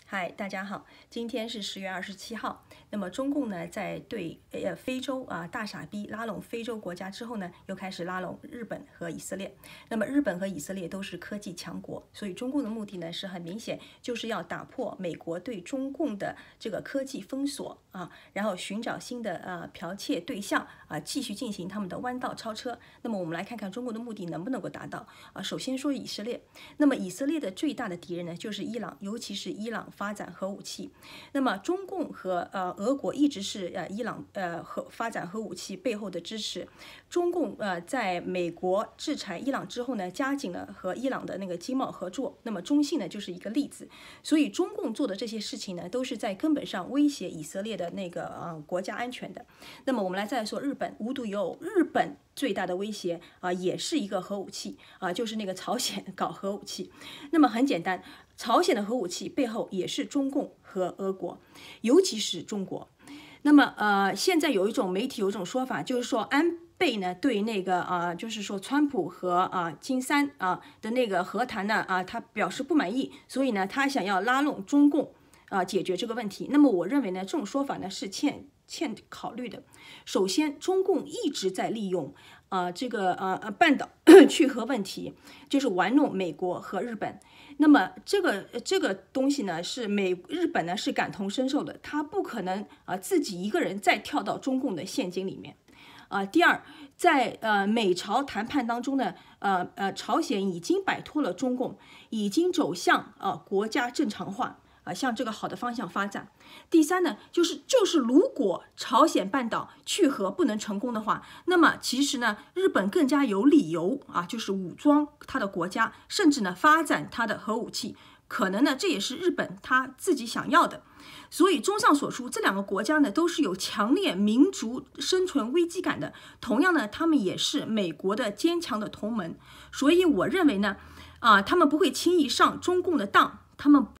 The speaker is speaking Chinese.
嗨，大家好，今天是10月27号。那么中共呢，在对非洲大傻逼拉拢非洲国家之后呢，又开始拉拢日本和以色列。那么日本和以色列都是科技强国，所以中共的目的呢是很明显，就是要打破美国对中共的这个科技封锁然后寻找新的剽窃对象继续进行他们的弯道超车。那么我们来看看中国的目的能不能够达到首先说以色列，那么以色列的最大的敌人呢就是伊朗，尤其是伊朗发展核武器。那么中共和俄国一直是伊朗发展核武器背后的支持。中共在美国制裁伊朗之后呢，加紧了和伊朗的那个经贸合作。那么中信呢就是一个例子。所以中共做的这些事情呢，都是在根本上威胁以色列的那个国家安全的。那么我们再来说日本，无独有偶，日本最大的威胁也是一个核武器就是那个朝鲜搞核武器。那么很简单，朝鲜的核武器背后也是中共和俄国，尤其是中国。那么现在有一种媒体有一种说法，就是说安倍呢对那个就是说川普和金三的那个和谈呢他表示不满意，所以呢他想要拉拢中共解决这个问题。那么我认为呢这种说法呢是欠考虑的。首先，中共一直在利用这个半岛去核问题，就是玩弄美国和日本。那么这个东西呢，是日本呢是感同身受的，他不可能自己一个人再跳到中共的陷阱里面。第二，在美朝谈判当中呢，朝鲜已经摆脱了中共，已经走向国家正常化。向这个好的方向发展。第三呢，就是如果朝鲜半岛去核不能成功的话，那么其实呢，日本更加有理由就是武装他的国家，甚至呢发展他的核武器。可能呢，这也是日本他自己想要的。所以综上所述，这两个国家呢都是有强烈民族生存危机感的。同样呢，他们也是美国的坚强的同盟。所以我认为呢，他们不会轻易上中共的当，他们